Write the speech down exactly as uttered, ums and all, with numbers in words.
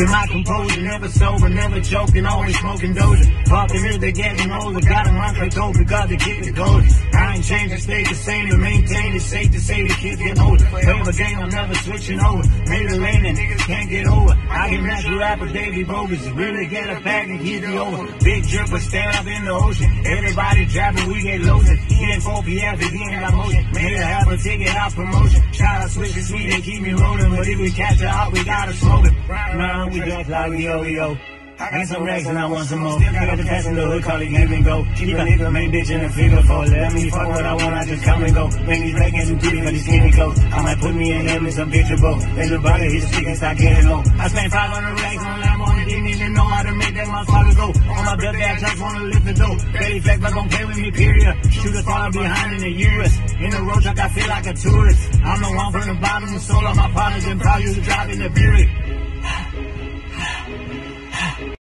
Keeping my composure, never sober, never joking, always smoking doja. Fucking if they getting older, got a month like dope, got to keep it going. I ain't changing, stay the same to maintain. It's safe to say the kids get older. Favorite game, I'm never switching over. Made a lane and niggas can't get over. I can match a rapper, Davey Bogus. Really get a pack and keep it over. Big dripper, stand up in the ocean. Everybody trapping, we get loaded. Getting four P F, if he ain't got motion. Made a half a ticket out promotion. Shout out switch to sweet, they keep me rolling. But if we catch it out, we gotta smoke it. Nah, we just like yo yo. Ain't some racks and I want some more. Got the pass in the hood, call it give and go. Keep a nigga, main bitch in the figure four. Let me fuck what I want, I just come and go. Make these black and some titties for these skinny clothes. I might put me in him in some picture boat. Let the body hit stick and start getting low. I spent five hundred racks on Lambo and didn't even know how to make that motherfucker go. On my blood bag, just wanna lift the dough. Betty flex, but don't play with me, period. Shoot a follow behind in the U S. In the road truck, I feel like a tourist. I'm the one from the bottom, and soul of my partners and proud you to drive in the Buick.